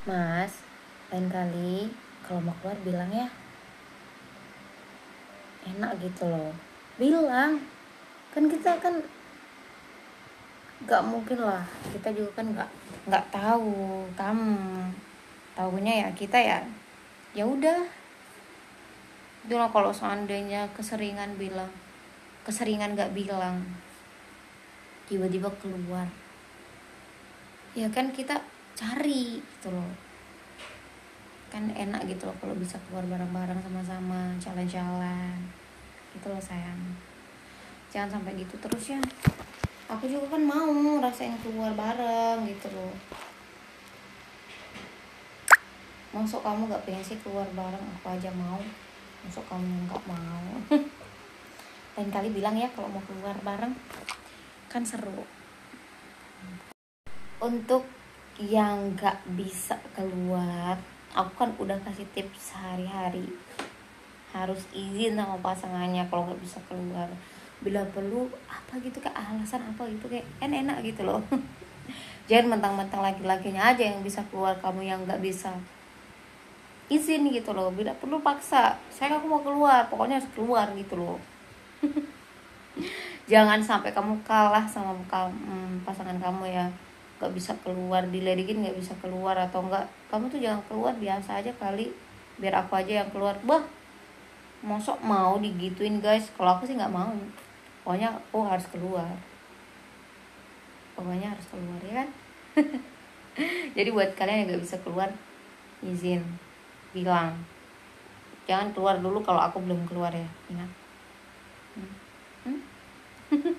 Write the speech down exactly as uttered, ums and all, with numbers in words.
Mas, lain kali kalau mau keluar bilang ya, enak gitu loh. Bilang, kan kita kan nggak mungkin lah, kita juga kan nggak nggak tahu kamu, tahunya ya kita ya, ya udah. Itulah kalau seandainya keseringan bilang, keseringan nggak bilang, tiba-tiba keluar, ya kan kita cari gitu loh. Kan enak gitu loh kalau bisa keluar bareng-bareng sama-sama, jalan-jalan gitu loh sayang. Jangan sampai gitu terus ya. Aku juga kan mau rasain keluar bareng gitu loh. Masuk kamu gak pengen sih keluar bareng, aku aja mau. Masuk kamu yang gak mau. Lain kali bilang ya kalau mau keluar bareng, kan seru. Untuk yang gak bisa keluar, aku kan udah kasih tips sehari-hari. Harus izin sama pasangannya kalau gak bisa keluar. Bila perlu apa gitu, kayak alasan apa gitu, kayak kan enak gitu loh. Jangan mentang-mentang laki-lakinya aja yang bisa keluar, kamu yang gak bisa. Izin gitu loh, bila perlu paksa, saya aku mau keluar, pokoknya harus keluar gitu loh. Jangan sampai kamu kalah sama kamu, pasangan kamu ya, gak bisa keluar, diledekin gak bisa keluar atau enggak, kamu tuh jangan keluar, biasa aja kali, biar aku aja yang keluar. Bah, mosok mau digituin guys. Kalau aku sih nggak mau, pokoknya aku harus keluar, pokoknya harus keluar ya kan. Jadi buat kalian yang nggak bisa keluar, izin, bilang. Jangan keluar dulu kalau aku belum keluar ya, ingat. hmm? Hmm?